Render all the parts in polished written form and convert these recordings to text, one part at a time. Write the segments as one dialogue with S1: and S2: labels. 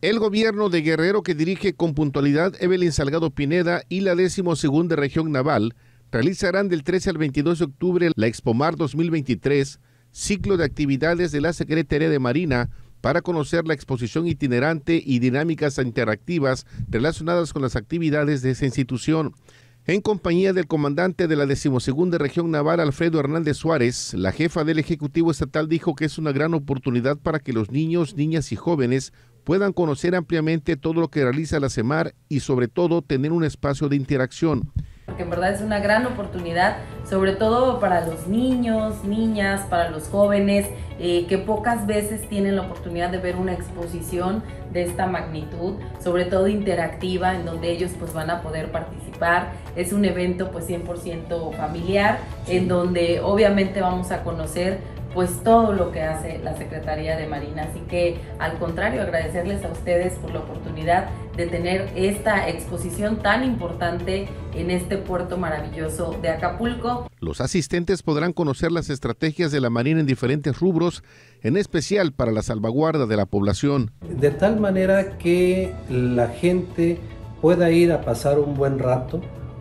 S1: El gobierno de Guerrero, que dirige con puntualidad Evelyn Salgado Pineda, y la 12ª Región Naval realizarán del 13 al 22 de octubre la Expomar 2023, ciclo de actividades de la Secretaría de Marina para conocer la exposición itinerante y dinámicas interactivas relacionadas con las actividades de esa institución. En compañía del comandante de la 12ª Región Naval, Alfredo Hernández Suárez, la jefa del Ejecutivo Estatal dijo que es una gran oportunidad para que los niños, niñas y jóvenes puedan conocer ampliamente todo lo que realiza la CEMAR y sobre todo tener un espacio de interacción.
S2: Porque en verdad es una gran oportunidad, sobre todo para los niños, niñas, para los jóvenes, que pocas veces tienen la oportunidad de ver una exposición de esta magnitud, sobre todo interactiva, en donde ellos pues van a poder participar. Es un evento pues 100% familiar, en donde obviamente vamos a conocer pues todo lo que hace la Secretaría de Marina. Así que al contrario, agradecerles a ustedes por la oportunidad de tener esta exposición tan importante en este puerto maravilloso de Acapulco.
S1: Los asistentes podrán conocer las estrategias de la Marina en diferentes rubros, en especial para la salvaguarda de la población.
S3: De tal manera que la gente pueda ir a pasar un buen rato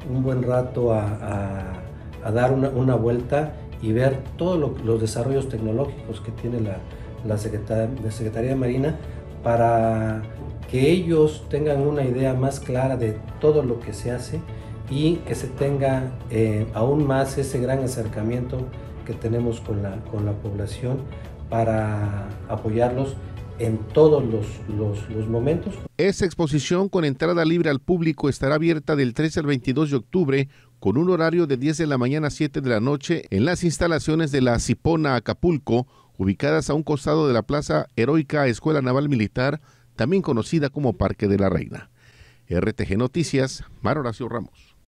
S3: a dar una vuelta y ver todos los desarrollos tecnológicos que tiene la Secretaría de Marina, para que ellos tengan una idea más clara de todo lo que se hace y que se tenga aún más ese gran acercamiento que tenemos con la población para apoyarlos en todos los momentos.
S1: Esta exposición, con entrada libre al público, estará abierta del 13 al 22 de octubre con un horario de 10 de la mañana a 7 de la noche en las instalaciones de la Cipona Acapulco, ubicadas a un costado de la Plaza Heroica Escuela Naval Militar, también conocida como Parque de la Reina. RTG Noticias, Mar Horacio Ramos.